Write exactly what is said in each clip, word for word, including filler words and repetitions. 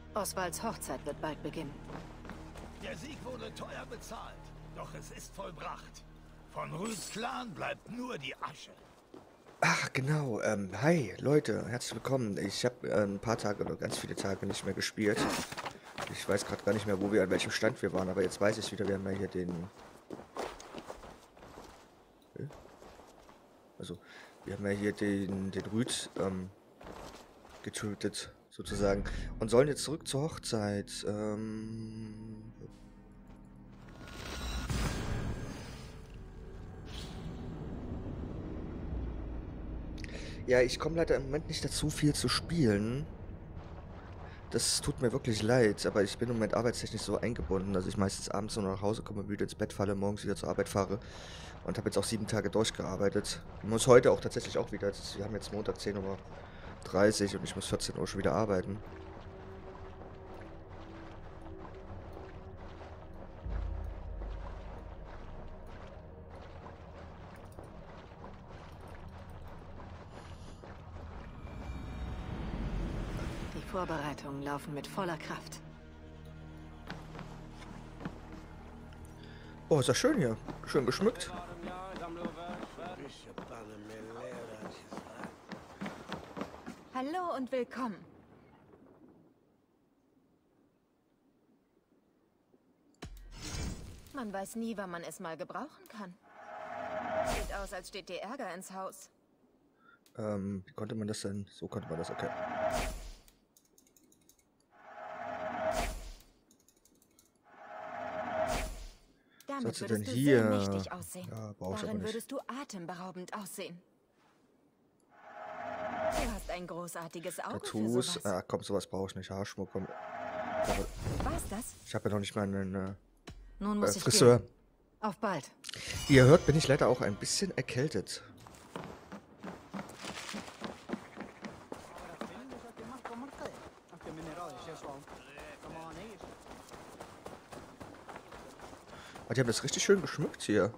Oswalds Hochzeit wird bald beginnen. Der Sieg wurde teuer bezahlt, doch es ist vollbracht. Von Rüds Clan bleibt nur die Asche. Ach, genau. Ähm, hi, Leute, herzlich willkommen. Ich habe äh, ein paar Tage oder ganz viele Tage nicht mehr gespielt. Ich weiß gerade gar nicht mehr, wo wir, an welchem Stand wir waren, aber jetzt weiß ich wieder, wir haben ja hier den... Also, wir haben ja hier den, den Rüd ähm, getötet, sozusagen. Und sollen jetzt zurück zur Hochzeit. Ähm... Ja, ich komme leider im Moment nicht dazu, viel zu spielen. Das tut mir wirklich leid, aber ich bin im Moment arbeitstechnisch so eingebunden, dass ich meistens abends nur nach Hause komme, müde ins Bett falle, morgens wieder zur Arbeit fahre und habe jetzt auch sieben Tage durchgearbeitet. Ich muss heute auch tatsächlich auch wieder, wir haben jetzt Montag zehn Uhr dreißig und ich muss vierzehn Uhr schon wieder arbeiten. Die Vorbereitungen laufen mit voller Kraft. Oh, ist ja schön hier. Schön geschmückt. Hallo und willkommen. Man weiß nie, wann man es mal gebrauchen kann. Sieht aus, als steht dir Ärger ins Haus. Ähm, wie konnte man das denn? So konnte man das, okay. Damit Was denn würdest du hier? sehr mächtig aussehen. Ja, brauche ich aber Darin nicht. würdest du atemberaubend aussehen. Du hast ein großartiges Auge Tattoos. für sowas. Ah, komm, sowas brauche ich nicht. Haarschmuck, komm. War's das? Ich habe ja noch nicht mal einen äh, Nun äh, muss ich Friseur. gehen. Auf bald. Wie ihr hört, bin ich leider auch ein bisschen erkältet. Aber die haben das richtig schön geschmückt hier.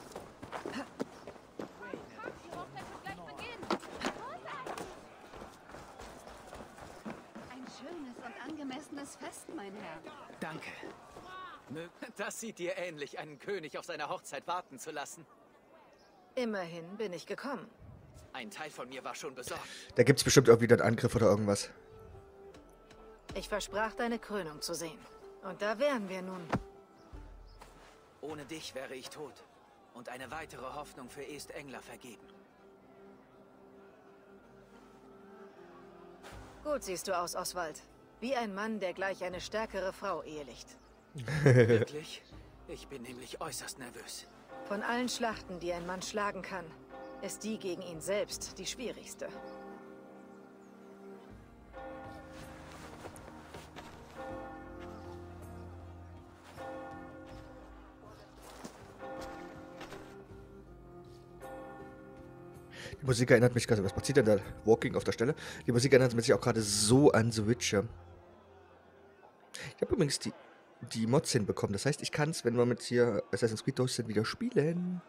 Ein schönes und angemessenes Fest, mein Herr. Danke. Das sieht dir ähnlich, einen König auf seiner Hochzeit warten zu lassen. Immerhin bin ich gekommen. Ein Teil von mir war schon besorgt. Da gibt es bestimmt irgendwie einen Angriff oder irgendwas. Ich versprach, deine Krönung zu sehen. Und da wären wir nun. Ohne dich wäre ich tot. Und eine weitere Hoffnung für East Engler vergeben. Gut siehst du aus, Oswald. Wie ein Mann, der gleich eine stärkere Frau ehelicht. Wirklich? Ich bin nämlich äußerst nervös. Von allen Schlachten, die ein Mann schlagen kann, ist die gegen ihn selbst die schwierigste. Die Musik erinnert mich gerade, was passiert denn da? Walking auf der Stelle? Die Musik erinnert mich auch gerade so an The Witcher. Ich habe übrigens die, die Mods hinbekommen. Das heißt, ich kann es, wenn wir mit hier Assassin's Creed durch sind, wieder spielen.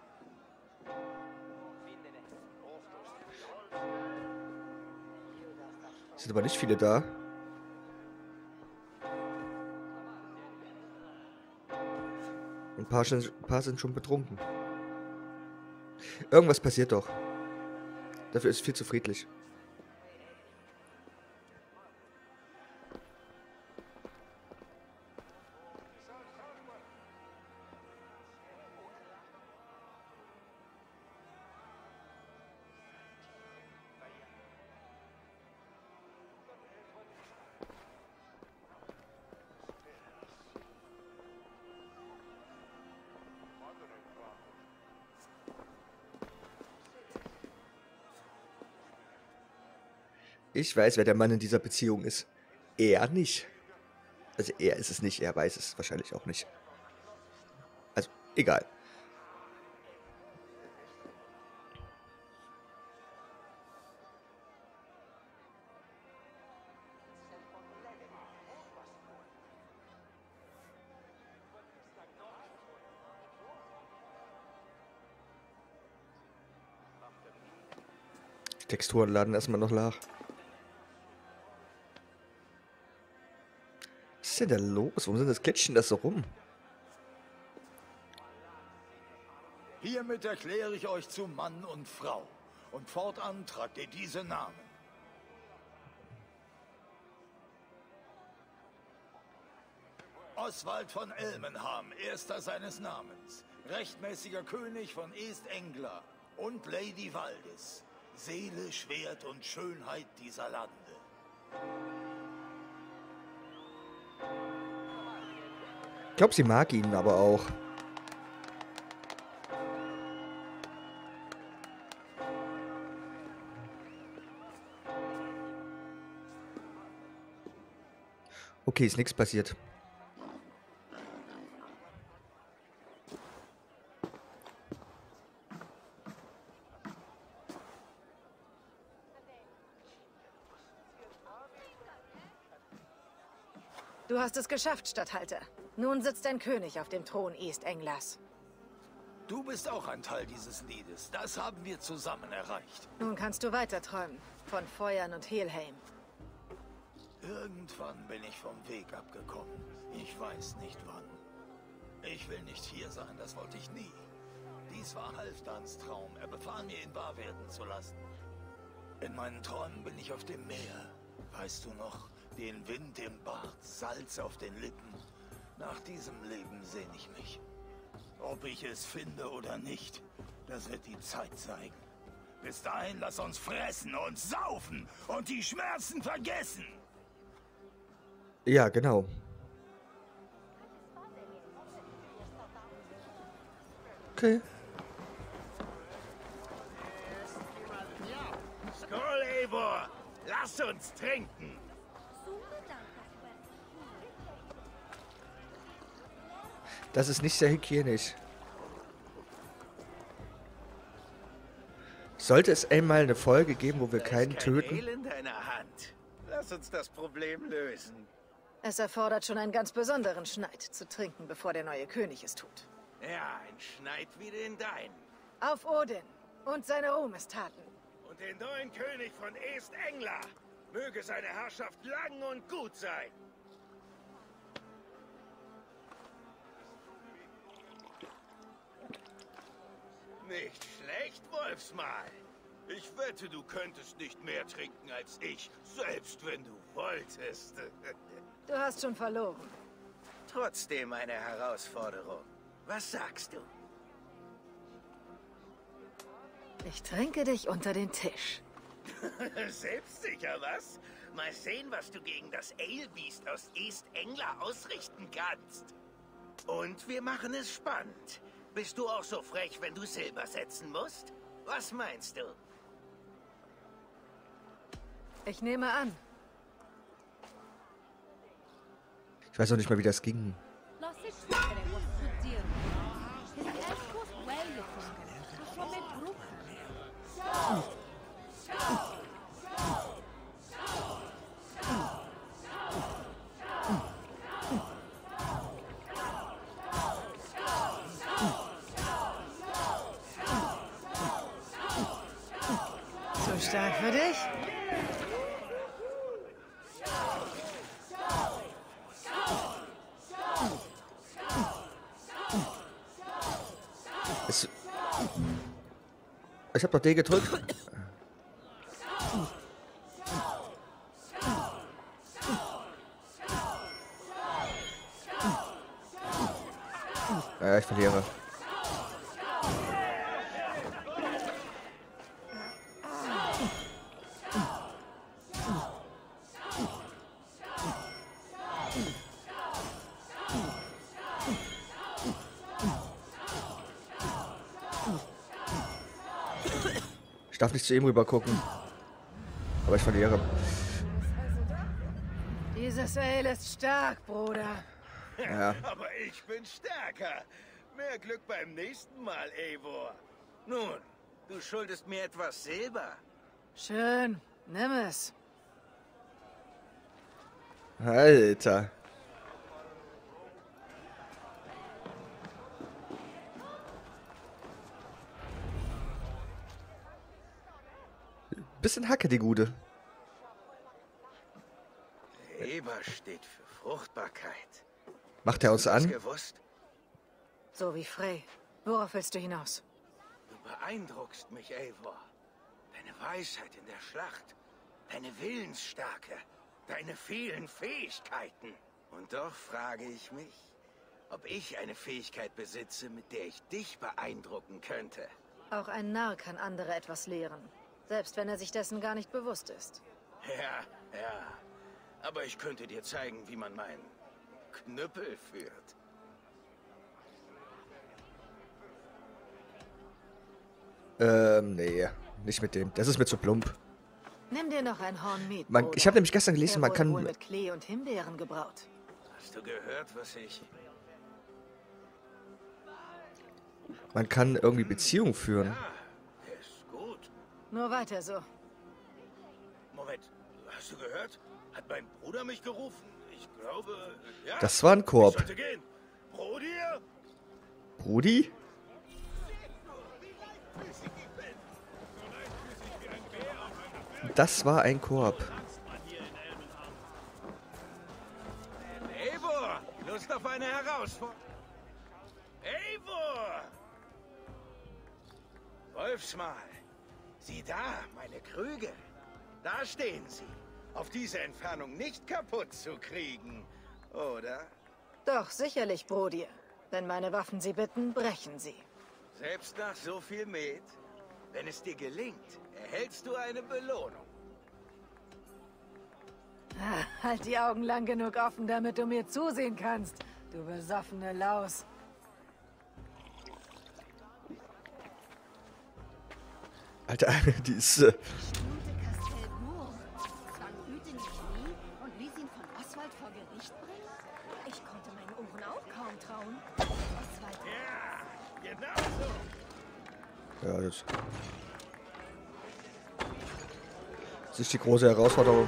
Es sind aber nicht viele da. Ein paar, sind- ein paar sind schon betrunken. Irgendwas passiert doch. Dafür ist es viel zu friedlich. Ich weiß, wer der Mann in dieser Beziehung ist. Er nicht. Also er ist es nicht, er weiß es wahrscheinlich auch nicht. Also, egal. Die Texturen laden erstmal noch nach. ist denn da los? Warum sind das Kettchen das so rum? Hiermit erkläre ich euch zu Mann und Frau. Und fortan tragt ihr diese Namen. Oswald von Elmenham, erster seines Namens. Rechtmäßiger König von East Anglia. Und Lady Valdis. Seele, Schwert und Schönheit dieser Lande. Ich glaube, sie mag ihn aber auch. Okay, ist nichts passiert. Du hast es geschafft, Statthalter. Nun sitzt ein König auf dem Thron East Anglias. Du bist auch ein Teil dieses Liedes. Das haben wir zusammen erreicht. Nun kannst du weiter träumen. Von Feuern und Helheim. Irgendwann bin ich vom Weg abgekommen. Ich weiß nicht wann. Ich will nicht hier sein, das wollte ich nie. Dies war Halfdans Traum. Er befahl mir, ihn wahr werden zu lassen. In meinen Träumen bin ich auf dem Meer. Weißt du noch? Den Wind im Bart, Salz auf den Lippen. Nach diesem Leben sehne ich mich. Ob ich es finde oder nicht, das wird die Zeit zeigen. Bis dahin lass uns fressen und saufen und die Schmerzen vergessen. Ja, genau. Okay. Skol, Eivor! Lass uns trinken! Das ist nicht sehr hygienisch. Sollte es einmal eine Folge geben, wo wir Da keinen ist kein töten? Ale in deiner Hand. Lass uns das Problem lösen. Es erfordert schon einen ganz besonderen Schneid zu trinken, bevor der neue König es tut. Ja, ein Schneid wie den dein. Auf Odin und seine Ruhmestaten. Und den neuen König von East Anglia. Möge seine Herrschaft lang und gut sein. Nicht schlecht, Wolfsmal. Ich wette, du könntest nicht mehr trinken als ich, selbst wenn du wolltest. Du hast schon verloren. Trotzdem eine Herausforderung. Was sagst du? Ich trinke dich unter den Tisch. Selbstsicher, was? Mal sehen, was du gegen das Ale-Beast aus East Anglia ausrichten kannst. Und wir machen es spannend. Bist du auch so frech, wenn du Silber setzen musst? Was meinst du? Ich nehme an. Ich weiß auch nicht mal, wie das ging. Zu stark für dich? Es ich hab doch D gedrückt. Ja, ich verliere. Ich darf nicht zu ihm rüber gucken. Aber ich verliere. Dieses Ale ist stark, Bruder. Ja. Aber ich bin stärker. Mehr Glück beim nächsten Mal, Eivor. Nun, du schuldest mir etwas Silber. Schön. Nimm es. Alter. Bisschen Hacke, die Gute. Eber Eivor steht für Fruchtbarkeit. Macht er uns Hast du an? das gewusst? So wie Frey. Worauf willst du hinaus? Du beeindruckst mich, Eivor. Deine Weisheit in der Schlacht, deine Willensstärke, deine vielen Fähigkeiten. Und doch frage ich mich, ob ich eine Fähigkeit besitze, mit der ich dich beeindrucken könnte. Auch ein Narr kann andere etwas lehren. Selbst wenn er sich dessen gar nicht bewusst ist. Ja, ja. Aber ich könnte dir zeigen, wie man meinen Knüppel führt. Ähm, nee. Nicht mit dem. Das ist mir zu plump. Nimm dir noch ein Horn mit. Man, Bruder. ich habe nämlich gestern gelesen, Der man wurde kann... wohl mit Klee und Himbeeren gebraut. Hast du gehört, was ich... Man kann irgendwie Beziehungen führen. Ja, ist gut. Nur weiter so. Moment, hast du gehört? Hat mein Bruder mich gerufen? Ich glaube, ja. Das war ein Koop. Ich sollte gehen. Brudi? Brudi? Das war ein Koop. Eivor, Lust auf eine Herausforderung? Eivor! Wolfsmal, sieh da, meine Krüge. Da stehen sie. Auf diese Entfernung nicht kaputt zu kriegen, oder? Doch, sicherlich, Brody. Wenn meine Waffen sie bitten, brechen sie. Selbst nach so viel Met? Wenn es dir gelingt, erhältst du eine Belohnung. Ah, halt die Augen lang genug offen, damit du mir zusehen kannst, du besoffene Laus. Alter, die ist... Äh, Stuhnte Castell Moor, zwang Hüte in die Knie und ließ ihn von Oswald vor Gericht bringen? Ich konnte meinen Ohren auch kaum trauen. Oswald, Ja, genau so. ja, das... Das ist die große Herausforderung.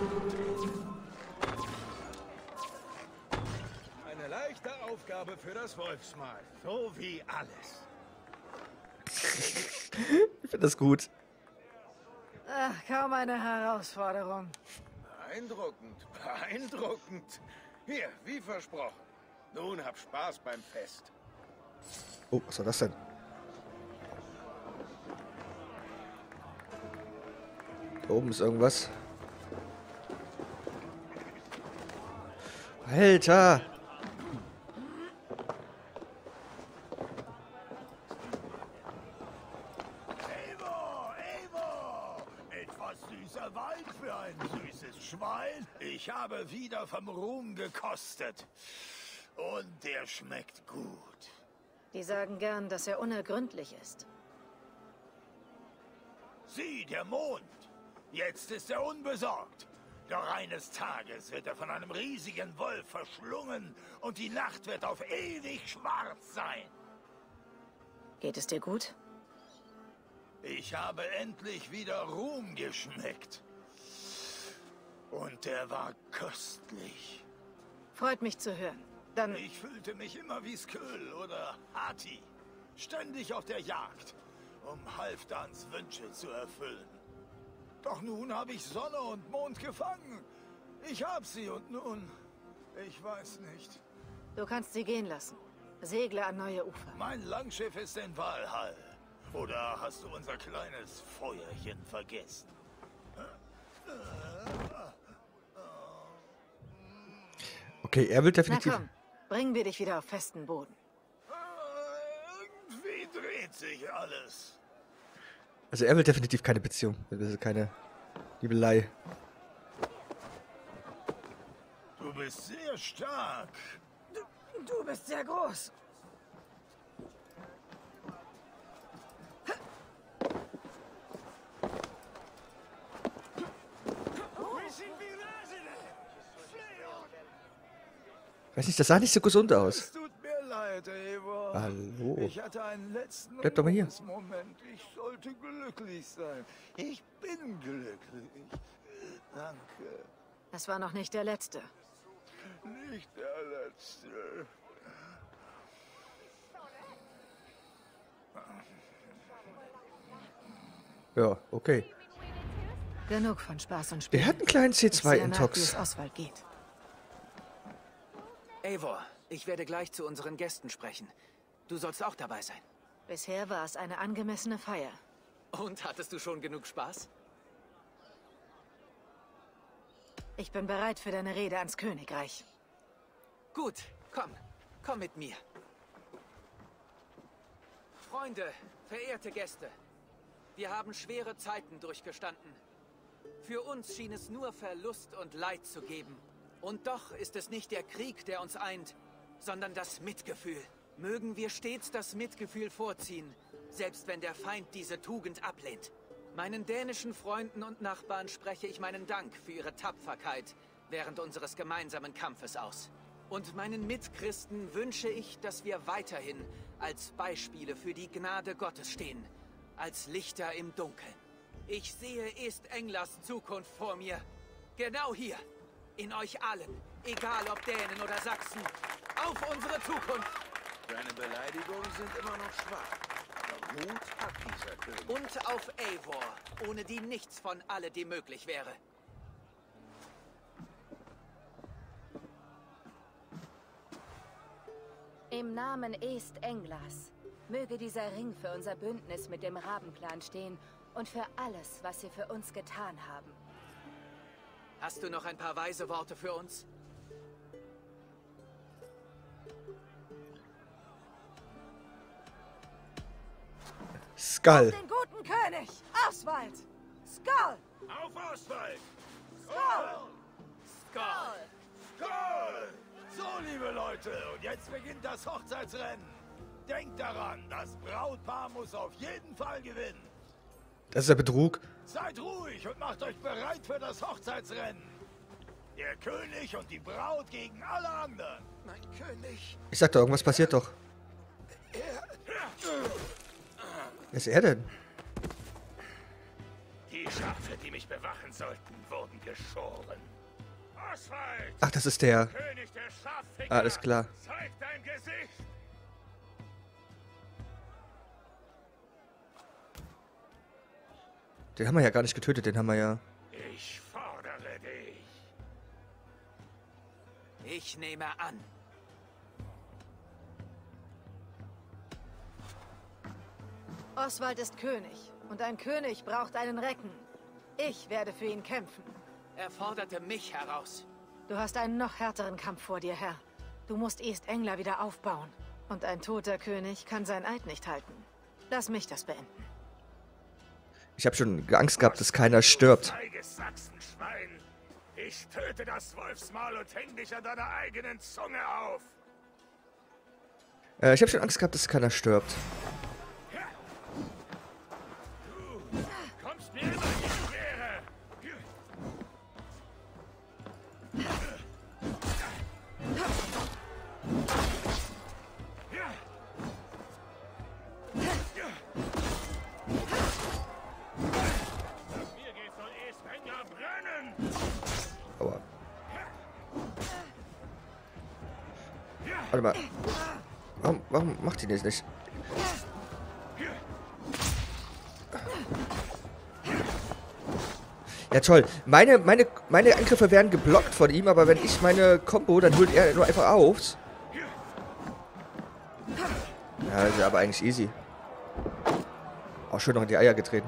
Eine leichte Aufgabe für das Wolfsmal. So wie alles. Ich finde das gut. Ach, kaum eine Herausforderung. Beeindruckend, beeindruckend. Hier, wie versprochen. Nun hab Spaß beim Fest. Oh, was war das denn? Da oben ist irgendwas. Alter! Eivor, Eivor! Etwas süßer Wein für ein süßes Schwein. Ich habe wieder vom Ruhm gekostet. Und der schmeckt gut. Die sagen gern, dass er unergründlich ist. Sieh, der Mond. Jetzt ist er unbesorgt. Doch eines Tages wird er von einem riesigen Wolf verschlungen und die Nacht wird auf ewig schwarz sein. Geht es dir gut? Ich habe endlich wieder Ruhm geschmeckt. Und der war köstlich. Freut mich zu hören. Dann... Ich fühlte mich immer wie Sköll oder Hati. Ständig auf der Jagd, um Halfdans Wünsche zu erfüllen. Doch nun habe ich Sonne und Mond gefangen. Ich hab sie und nun... Ich weiß nicht. Du kannst sie gehen lassen. Segle an neue Ufer. Mein Langschiff ist in Walhall. Oder hast du unser kleines Feuerchen vergessen? Okay, er will Na definitiv... komm, bringen wir dich wieder auf festen Boden. Irgendwie dreht sich alles. Also er will definitiv keine Beziehung. Er will keine Liebelei. Du bist sehr stark. Du bist sehr groß. Weiß nicht, das sah nicht so gesund aus. Es tut mir leid, Eivor. Hallo. Ich hatte einen letzten Bleib doch mal hier. Moment. Ich sollte glücklich sein. Ich bin glücklich. Danke. Das war noch nicht der letzte. Nicht der letzte. Ja, okay. Genug von Spaß und Der Spielen. hat einen kleinen C Ich zwei sehe nach, wie es Intox. Oswald geht. Eivor, ich werde gleich zu unseren Gästen sprechen. Du sollst auch dabei sein. Bisher war es eine angemessene Feier. Und hattest du schon genug Spaß? Ich bin bereit für deine Rede ans Königreich. Gut, komm. Komm mit mir. Freunde, verehrte Gäste. Wir haben schwere Zeiten durchgestanden. Für uns schien es nur Verlust und Leid zu geben. Und doch ist es nicht der Krieg, der uns eint, sondern das Mitgefühl. Mögen wir stets das Mitgefühl vorziehen, selbst wenn der Feind diese Tugend ablehnt. Meinen dänischen Freunden und Nachbarn spreche ich meinen Dank für ihre Tapferkeit während unseres gemeinsamen Kampfes aus. Und meinen Mitchristen wünsche ich, dass wir weiterhin als Beispiele für die Gnade Gottes stehen, als Lichter im Dunkeln. Ich sehe East-Englas Zukunft vor mir. Genau hier. In euch allen. Egal ob Dänen oder Sachsen. Auf unsere Zukunft. Deine Beleidigungen sind immer noch schwach. Aber Mut hat dieser König. Und auf Eivor, ohne die nichts von alledem möglich wäre. Im Namen East-Englas möge dieser Ring für unser Bündnis mit dem Rabenclan stehen und für alles, was sie für uns getan haben. Hast du noch ein paar weise Worte für uns? Skull. Den guten König! Oswald! Skull! Auf Oswald! Skull! Skull! Goal! So, liebe Leute, und jetzt beginnt das Hochzeitsrennen. Denkt daran, das Brautpaar muss auf jeden Fall gewinnen. Das ist der Betrug. Seid ruhig und macht euch bereit für das Hochzeitsrennen. Der König und die Braut gegen alle anderen. Mein König. Ich sagte, irgendwas passiert doch. Wer ist er denn? Die Schafe, die mich bewachen sollten, wurden geschoren. Oswald! Ach, das ist der. König der Schaffinger! Alles klar. Zeig dein Gesicht! Den haben wir ja gar nicht getötet, den haben wir ja. Ich fordere dich. Ich nehme an. Oswald ist König. Und ein König braucht einen Recken. Ich werde für ihn kämpfen. Er forderte mich heraus. Du hast einen noch härteren Kampf vor dir, Herr. Du musst East Engla wieder aufbauen. Und ein toter König kann sein Eid nicht halten. Lass mich das beenden. Ich habe schon Angst gehabt, dass keiner stirbt. Feiges Sachsenschwein! Ich töte das Wolfsmaul und häng dich an deiner eigenen Zunge auf! Äh, ich habe schon Angst gehabt, dass keiner stirbt. Du kommst mir immer in die Quere! Mir geht soll East-Engla brennen! Aua. Warte mal. Warum, warum macht die das nicht? Ja toll. Meine, meine, meine Angriffe werden geblockt von ihm, aber wenn ich meine Combo, dann holt er nur einfach auf. Ja, ist ja aber eigentlich easy. Auch schön noch in die Eier getreten.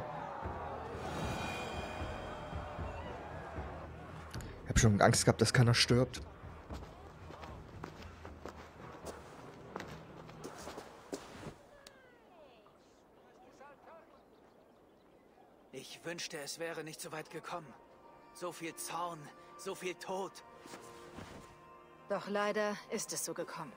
Ich habe schon Angst gehabt, dass keiner stirbt. Ich wünschte, es wäre nicht so weit gekommen. So viel Zorn, so viel Tod. Doch leider ist es so gekommen.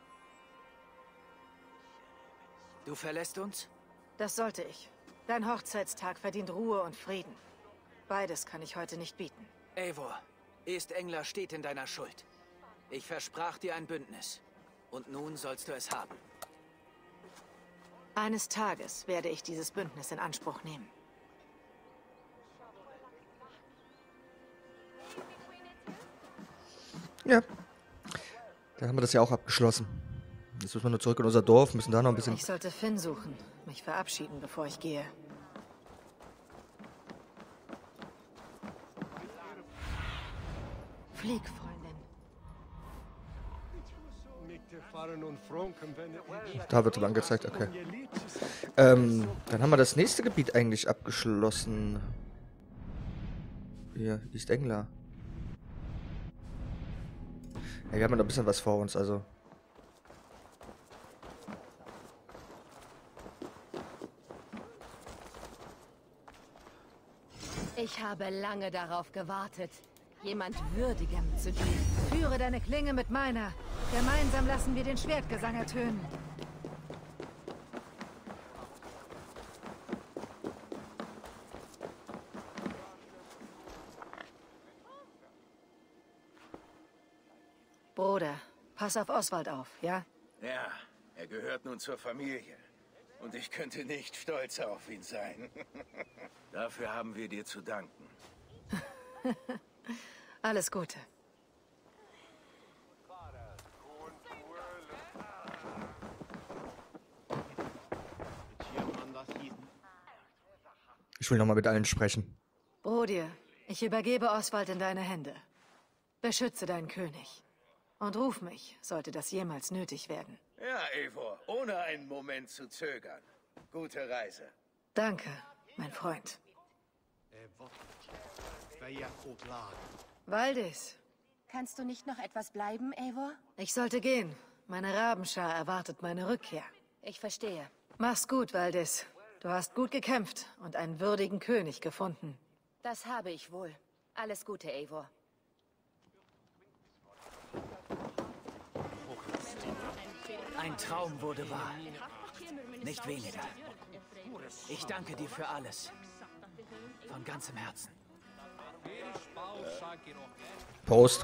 Du verlässt uns? Das sollte ich. Dein Hochzeitstag verdient Ruhe und Frieden. Beides kann ich heute nicht bieten. Eivor, East-Engla steht in deiner Schuld. Ich versprach dir ein Bündnis. Und nun sollst du es haben. Eines Tages werde ich dieses Bündnis in Anspruch nehmen. Ja. Dann haben wir das ja auch abgeschlossen. Jetzt müssen wir nur zurück in unser Dorf, müssen da noch ein bisschen... Ich sollte Finn suchen, mich verabschieden, bevor ich gehe. Flieg, Freundin. Da wird aber angezeigt, okay. Ähm, dann haben wir das nächste Gebiet eigentlich abgeschlossen. Hier, East Anglia. Ja, wir haben noch ein bisschen was vor uns, also. Ich habe lange darauf gewartet, jemand Würdigem zu dienen. Führe deine Klinge mit meiner. Gemeinsam lassen wir den Schwertgesang ertönen. Bruder, pass auf Oswald auf, ja? Ja, er gehört nun zur Familie. Und ich könnte nicht stolz auf ihn sein. Dafür haben wir dir zu danken. Alles Gute. Ich will nochmal mit allen sprechen. Bruder, ich übergebe Oswald in deine Hände. Beschütze deinen König. Und ruf mich, sollte das jemals nötig werden. Ja, Eivor, ohne einen Moment zu zögern. Gute Reise. Danke, mein Freund. Valdis, Kannst du nicht noch etwas bleiben, Eivor? ich sollte gehen. Meine Rabenschar erwartet meine Rückkehr. Ich verstehe. Mach's gut, Valdis. Du hast gut gekämpft und einen würdigen König gefunden. Das habe ich wohl. Alles Gute, Eivor. Ein Traum wurde wahr. Nicht weniger. Ich danke dir für alles. Von ganzem Herzen. Prost.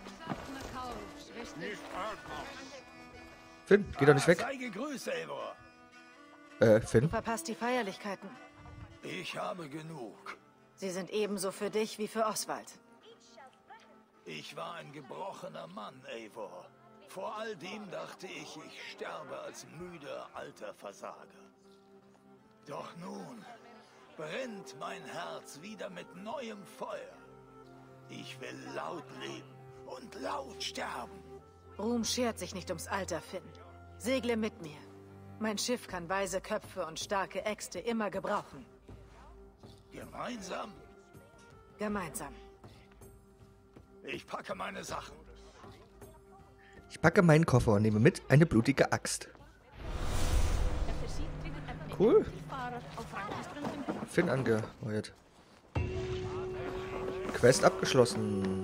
Finn, geh doch nicht weg. Sei gegrüßt, Eivor. Äh, Du Finn? verpasst die Feierlichkeiten. Ich habe genug. Sie sind ebenso für dich wie für Oswald. Ich war ein gebrochener Mann, Eivor. Vor all dem dachte ich, ich sterbe als müder alter Versager. Doch nun brennt mein Herz wieder mit neuem Feuer. Ich will laut leben und laut sterben. Ruhm schert sich nicht ums Alter, Finn. Segle mit mir. Mein Schiff kann weise Köpfe und starke Äxte immer gebrauchen. Gemeinsam? Gemeinsam. Ich packe meine Sachen. Ich packe meinen Koffer und nehme mit eine blutige Axt. Cool. Finn angeheuert. Quest abgeschlossen.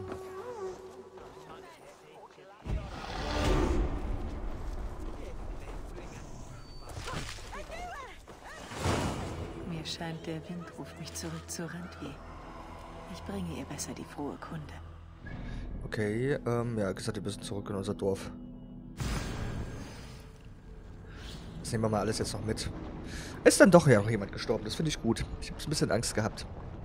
Mir scheint, der Wind ruft mich zurück zu Randvi. Ich bringe ihr besser die frohe Kunde. Okay, ähm, ja, gesagt, wir müssen zurück in unser Dorf. Das nehmen wir mal alles jetzt noch mit. Ist dann doch ja noch jemand gestorben, das finde ich gut. Ich habe ein bisschen Angst gehabt.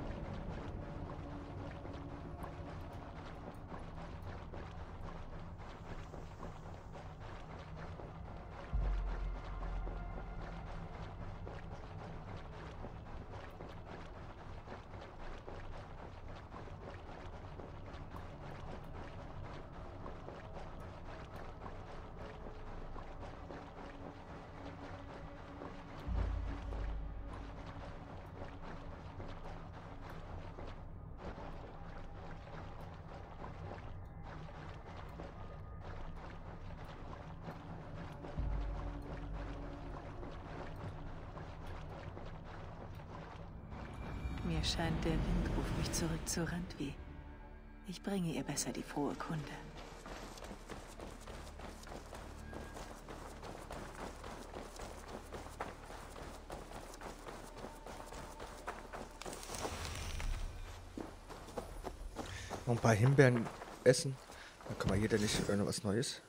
Mir scheint, der Wind ruft mich zurück zu Randvi. Ich bringe ihr besser die frohe Kunde. Noch ein paar Himbeeren essen. Dann kann man hier denn nicht irgendwas Neues.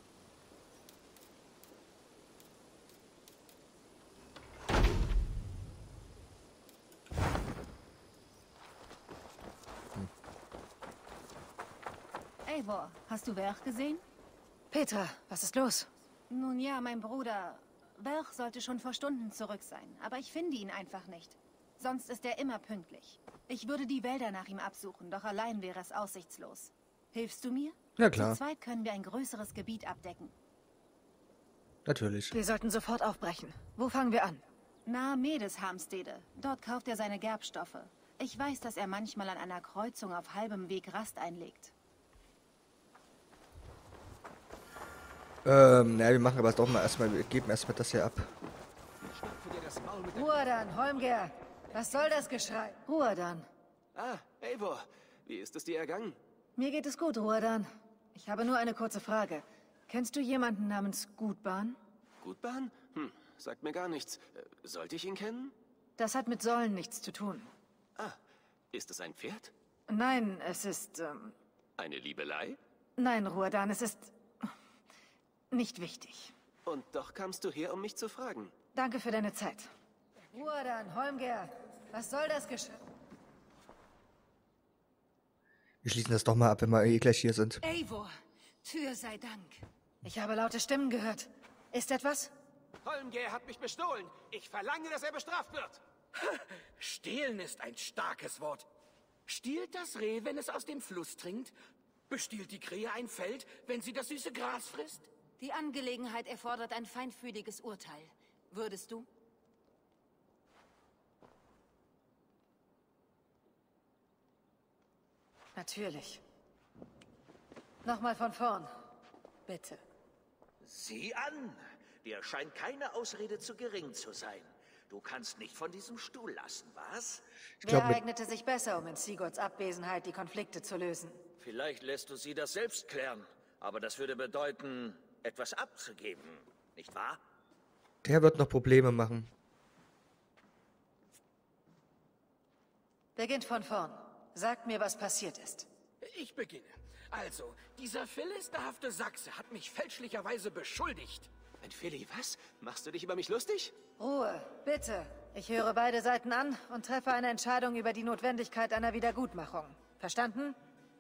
Eivor, hast du Werch gesehen? Petra, was ist los? Nun ja, mein Bruder. Werch sollte schon vor Stunden zurück sein, aber ich finde ihn einfach nicht. Sonst ist er immer pünktlich. Ich würde die Wälder nach ihm absuchen, doch allein wäre es aussichtslos. Hilfst du mir? Ja, klar. Zu zweit können wir ein größeres Gebiet abdecken. Natürlich. Wir sollten sofort aufbrechen. Wo fangen wir an? Nahe Medeshamstede. Dort kauft er seine Gerbstoffe. Ich weiß, dass er manchmal an einer Kreuzung auf halbem Weg Rast einlegt. Ähm, na, wir machen aber doch mal erstmal, wir geben erstmal das hier ab. Ruadan, Holmger! Was soll das Geschrei? Ruadan. Ah, Eivor, wie ist es dir ergangen? Mir geht es gut, Ruadan. Ich habe nur eine kurze Frage. Kennst du jemanden namens Gutbahn? Gutbahn? Hm, sagt mir gar nichts. Äh, sollte ich ihn kennen? Das hat mit Säulen nichts zu tun. Ah, ist es ein Pferd? Nein, es ist, ähm... Eine Liebelei? Nein, Ruadan, es ist... nicht wichtig. Und doch kamst du her, um mich zu fragen. Danke für deine Zeit. Ruadan, Holmger, was soll das Geschrei? Wir schließen das doch mal ab, wenn wir eh gleich hier sind. Eivor, Tür sei Dank. Ich habe laute Stimmen gehört. Ist etwas? Holmger hat mich bestohlen. Ich verlange, dass er bestraft wird. Stehlen ist ein starkes Wort. Stiehlt das Reh, wenn es aus dem Fluss trinkt? Bestiehlt die Krähe ein Feld, wenn sie das süße Gras frisst? Die Angelegenheit erfordert ein feinfühliges Urteil. Würdest du? Natürlich. Nochmal von vorn. Bitte. Sieh an! Dir scheint keine Ausrede zu gering zu sein. Du kannst nicht von diesem Stuhl lassen, was? Ich glaub, Wer mit eignete sich besser, um in Sigurds Abwesenheit die Konflikte zu lösen? Vielleicht lässt du sie das selbst klären. Aber das würde bedeuten, etwas abzugeben, nicht wahr? der wird noch Probleme machen. Beginnt von vorn. Sagt mir, was passiert ist. Ich beginne. Also, dieser philisterhafte Sachse hat mich fälschlicherweise beschuldigt. Ein Philly, was? Machst du dich über mich lustig? Ruhe, bitte. Ich höre beide Seiten an und treffe eine Entscheidung über die Notwendigkeit einer Wiedergutmachung. Verstanden?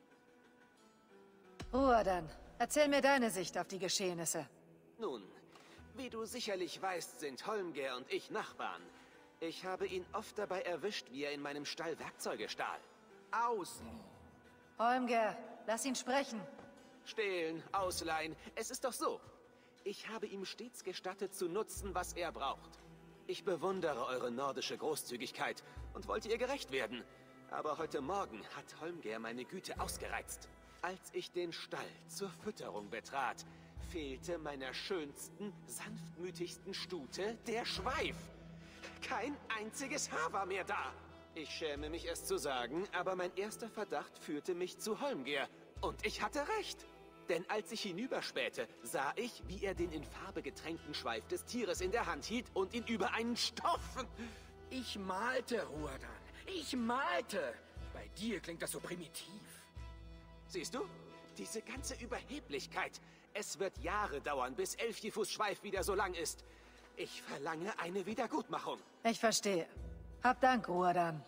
Ruhe dann. Erzähl mir deine Sicht auf die Geschehnisse. Nun, wie du sicherlich weißt, sind Holmger und ich Nachbarn. Ich habe ihn oft dabei erwischt, wie er in meinem Stall Werkzeuge stahl. Ausliehen. Holmger, lass ihn sprechen. Stehlen, ausleihen, es ist doch so. Ich habe ihm stets gestattet zu nutzen, was er braucht. Ich bewundere eure nordische Großzügigkeit und wollte ihr gerecht werden. Aber heute Morgen hat Holmger meine Güte ausgereizt. Als ich den Stall zur Fütterung betrat, fehlte meiner schönsten, sanftmütigsten Stute der Schweif. Kein einziges Haar war mehr da. Ich schäme mich es zu sagen, aber mein erster Verdacht führte mich zu Holmger. Und ich hatte recht. Denn als ich hinüberspähte, sah ich, wie er den in Farbe getränkten Schweif des Tieres in der Hand hielt und ihn über einen Stoff... Ich malte, Ruadan. Ich malte. Bei dir klingt das so primitiv. Siehst du? Diese ganze Überheblichkeit. Es wird Jahre dauern, bis Elfjifus Schweif wieder so lang ist. Ich verlange eine Wiedergutmachung. Ich verstehe. Hab Dank, Ruadan.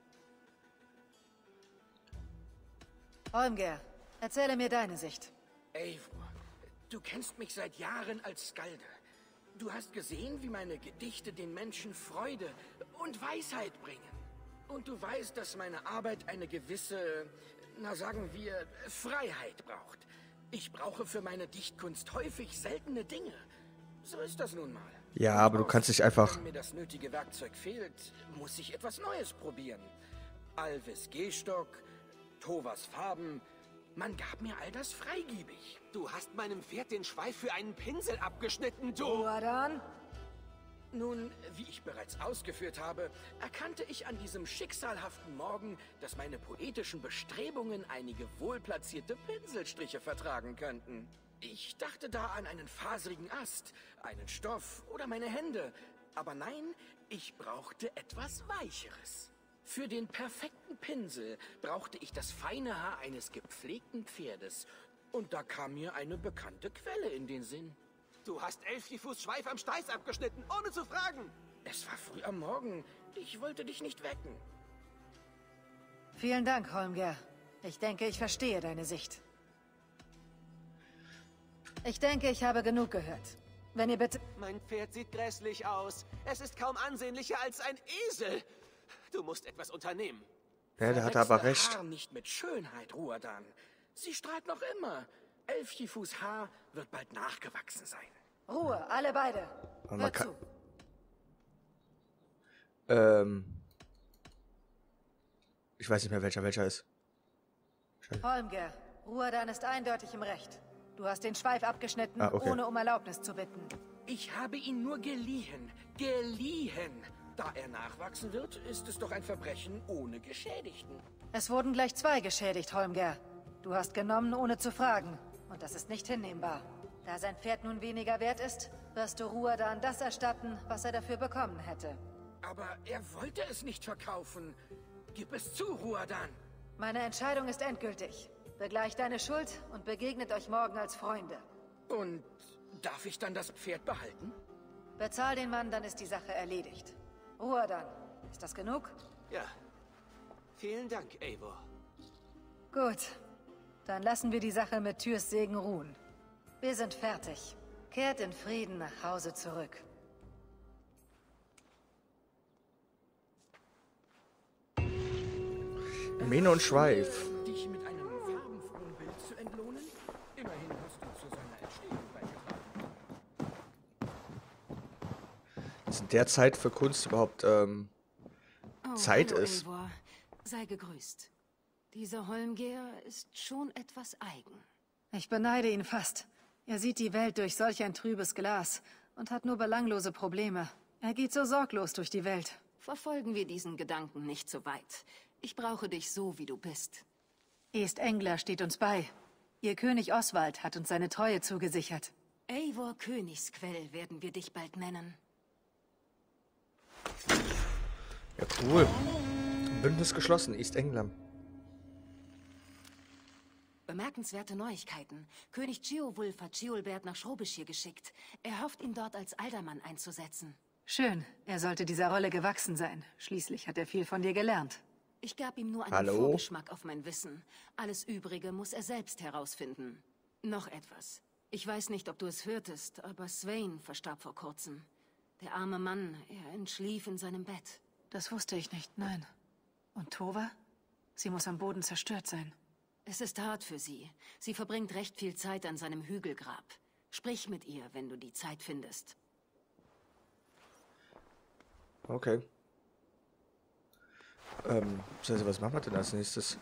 Holmger, erzähle mir deine Sicht. Eivor, du kennst mich seit Jahren als Skalde. Du hast gesehen, wie meine Gedichte den Menschen Freude und Weisheit bringen. Und du weißt, dass meine Arbeit eine gewisse, na sagen wir, Freiheit braucht. Ich brauche für meine Dichtkunst häufig seltene Dinge. So ist das nun mal. Ja, aber du kannst dich einfach... Wenn mir das nötige Werkzeug fehlt, muss ich etwas Neues probieren. Alves Gehstock, Tovas Farben... Man gab mir all das freigebig. Du hast meinem Pferd den Schweif für einen Pinsel abgeschnitten, du... Ruadan? Nun, wie ich bereits ausgeführt habe, erkannte ich an diesem schicksalhaften Morgen, dass meine poetischen Bestrebungen einige wohlplatzierte Pinselstriche vertragen könnten. Ich dachte da an einen faserigen Ast, einen Stoff oder meine Hände. Aber nein, ich brauchte etwas Weicheres. Für den perfekten Pinsel brauchte ich das feine Haar eines gepflegten Pferdes. Und da kam mir eine bekannte Quelle in den Sinn. Du hast Elfjifus Schweif am Steiß abgeschnitten, ohne zu fragen. Es war früh am Morgen. Ich wollte dich nicht wecken. Vielen Dank, Holmger. Ich denke, ich verstehe deine Sicht. Ich denke, ich habe genug gehört. Wenn ihr bitte... Mein Pferd sieht grässlich aus. Es ist kaum ansehnlicher als ein Esel. Du musst etwas unternehmen. Ja, der hat aber Verwechsle recht. Haar nicht mit Schönheit, Ruadan. Sie strahlt noch immer. Elfjifus Haar wird bald nachgewachsen sein. Ruhe, alle beide. Man Hört kann- zu. Ähm. Ich weiß nicht mehr, welcher welcher ist. Holmger, Ruadan ist eindeutig im Recht. Du hast den Schweif abgeschnitten, Ah, okay. ohne um Erlaubnis zu bitten. Ich habe ihn nur geliehen. Geliehen. Da er nachwachsen wird, ist es doch ein Verbrechen ohne Geschädigten. Es wurden gleich zwei geschädigt, Holmger. Du hast genommen, ohne zu fragen. Und das ist nicht hinnehmbar. Da sein Pferd nun weniger wert ist, wirst du Ruadan das erstatten, was er dafür bekommen hätte. Aber er wollte es nicht verkaufen. Gib es zu, Ruadan. Meine Entscheidung ist endgültig. Begleicht deine Schuld und begegnet euch morgen als Freunde. Und darf ich dann das Pferd behalten? Bezahl den Mann, dann ist die Sache erledigt. Ruadan, ist das genug? Ja. Vielen Dank, Eivor. Gut. Dann lassen wir die Sache mit Tyrs Segen ruhen. Wir sind fertig. Kehrt in Frieden nach Hause zurück. Mähne und Schweif. Dich mit einem farbenfrohen Bild zu entlohnen? Immerhin hast du zu seiner Entstehung beigetragen. Dass in der Zeit für Kunst überhaupt ähm, Oh, Zeit hallo, ist. Eivor. Sei gegrüßt. Dieser Holmger ist schon etwas eigen. Ich beneide ihn fast. Er sieht die Welt durch solch ein trübes Glas und hat nur belanglose Probleme. Er geht so sorglos durch die Welt. Verfolgen wir diesen Gedanken nicht so weit. Ich brauche dich so, wie du bist. East Engler steht uns bei. Ihr König Oswald hat uns seine Treue zugesichert. Eivor Königsquell werden wir dich bald nennen. Ja, cool. Bündnis geschlossen, East England. Bemerkenswerte Neuigkeiten. König Ceolwulf hat Ceolbert nach Frobisher geschickt. Er hofft, ihn dort als Aldermann einzusetzen. Schön, er sollte dieser Rolle gewachsen sein. Schließlich hat er viel von dir gelernt. Ich gab ihm nur einen Hallo? Vorgeschmack auf mein Wissen. Alles Übrige muss er selbst herausfinden. Noch etwas. Ich weiß nicht, ob du es hörtest, aber Swain verstarb vor kurzem. Der arme Mann, er entschlief in seinem Bett. Das wusste ich nicht, nein. Und Tova? Sie muss am Boden zerstört sein. Es ist hart für sie. Sie verbringt recht viel Zeit an seinem Hügelgrab. Sprich mit ihr, wenn du die Zeit findest. Okay. Ähm, was machen wir denn als nächstes?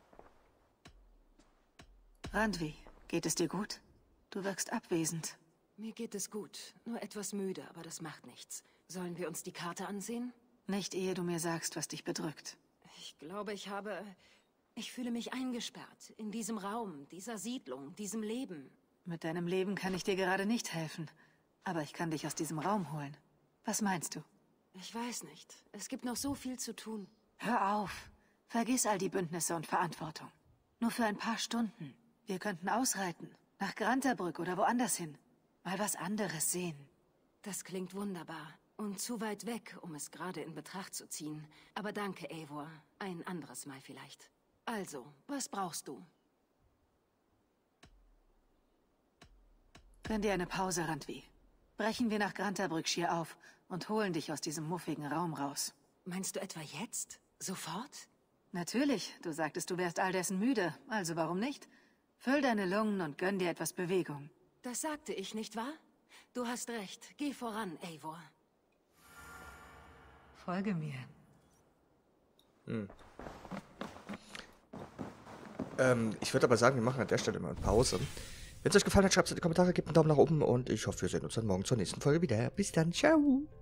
Randvi, geht es dir gut? Du wirkst abwesend. Mir geht es gut. Nur etwas müde, aber das macht nichts. Sollen wir uns die Karte ansehen? Nicht ehe du mir sagst, was dich bedrückt. Ich glaube, ich habe... Ich fühle mich eingesperrt. In diesem Raum, dieser Siedlung, diesem Leben. Mit deinem Leben kann ich dir gerade nicht helfen. Aber ich kann dich aus diesem Raum holen. Was meinst du? Ich weiß nicht. Es gibt noch so viel zu tun. Hör auf. Vergiss all die Bündnisse und Verantwortung. Nur für ein paar Stunden. Wir könnten ausreiten. Nach Granterbrück oder woanders hin. Mal was anderes sehen. Das klingt wunderbar. Und zu weit weg, um es gerade in Betracht zu ziehen. Aber danke, Eivor. Ein anderes Mal vielleicht. Also, was brauchst du? Gönn dir eine Pause, Randvi. Brechen wir nach Granterbrück schier auf und holen dich aus diesem muffigen Raum raus. Meinst du etwa jetzt? Sofort? Natürlich. Du sagtest, du wärst all dessen müde. Also warum nicht? Füll deine Lungen und gönn dir etwas Bewegung. Das sagte ich, nicht wahr? Du hast recht. Geh voran, Eivor. Folge mir. Hm. Ähm, ich würde aber sagen, wir machen an der Stelle mal eine Pause. Wenn es euch gefallen hat, schreibt es in die Kommentare, gebt einen Daumen nach oben und ich hoffe, wir sehen uns dann morgen zur nächsten Folge wieder. Bis dann, ciao!